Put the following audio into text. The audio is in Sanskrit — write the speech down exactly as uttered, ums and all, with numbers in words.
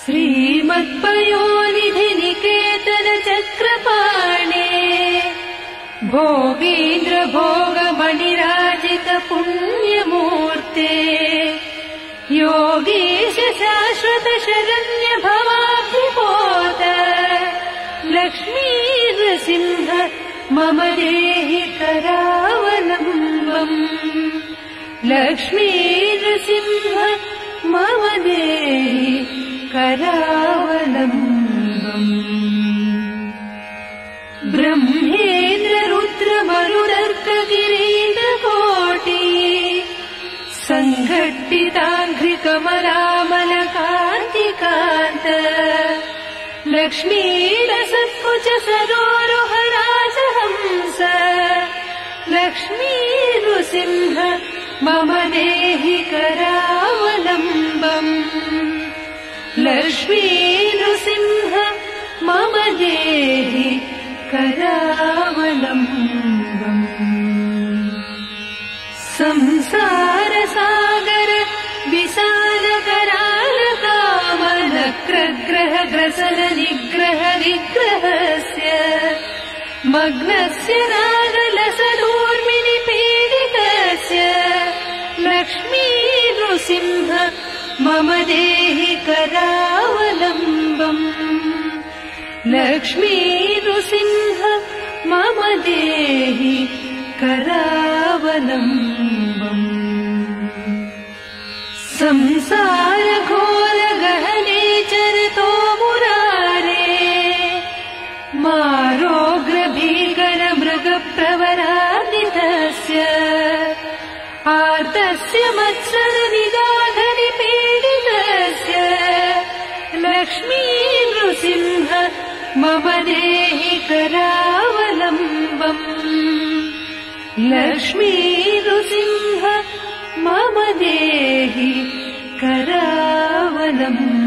श्रीमत्पयोनिधि निकेतन चक्रपाणे भोगेन्द्र भोगमणिराजित पुण्यमूर्ते योगीश शाश्वत शरण्य भवाब्धिपोत लक्ष्मी नृसिंह मम देहि करावलम्बम् लक्ष्मी नृसिंह मम देहि करावलम्बम् ब्रह्मेन्द्र रुद्र मरुदर्क किरीटकोटि सङ्घट्टिताङ्घ्रिकमलामल कान्तिकान्त लक्ष्मीरसत्कुच सरोरुह राजहंस लक्ष्मी नृसिंह मम देहि करावलम्बम् लक्ष्मी नृसिंह मम देहि करावलम्बम् संसार सागर विशाल कराल कामनक्रग्रह ग्रसन निग्रह निग्रहस्य मग्नस्य नागलसदूर्मिनि पीडितस्य लक्ष्मी नृसिंह मम देहि करावलम्बम् लक्ष्मी नृसिंह मम देहि करावलम्बम् संसार घोर गहने चरतो मुरारे मारोग्र भीकर मृग प्रवरादितस्य आर्तस्य मत्सर निगाधनि पीडितस्य लक्ष्मी नृसिंह मम देहि करावलम्बम् लक्ष्मी नृसिंह मम देहि करावलम्बम्।